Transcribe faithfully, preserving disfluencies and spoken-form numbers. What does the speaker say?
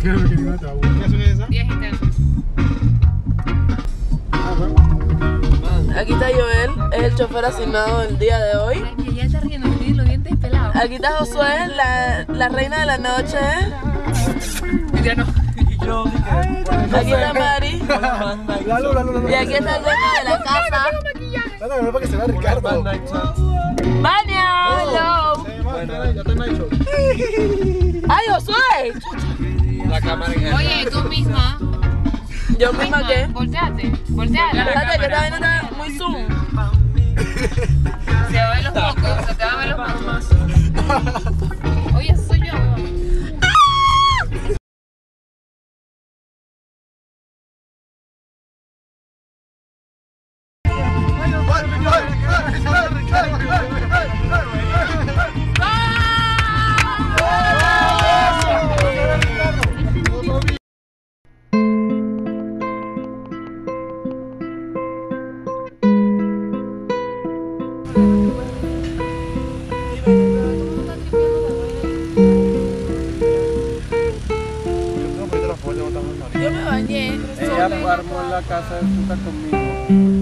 Creo que ninguno te va a gustar. ¿Qué son esas? Días intensos. Aquí está Joel, es el chofer asignado del día de hoy. Que ya está riendo, tiene los dientes pelados. Aquí está Josué, la, la reina de la noche. Ya no. Aquí está Mari. Lalo, Lalo, Lalo. Y aquí está el dueño de la casa. Lalo, no, para que se vea Ricardo. ¡Vania! ¡Hello! Ya está Nacho. ¡Ay, Josué! La cámara en Oye, tú misma. ¿Yo misma qué? Volteate. Volteate. Espérate, que esta vaina está muy zoom. Se va a ver los mocos, se te van a ver los mocos. Oye, eso soy yo. Yo me bañé. Ella armó la casa de puta conmigo.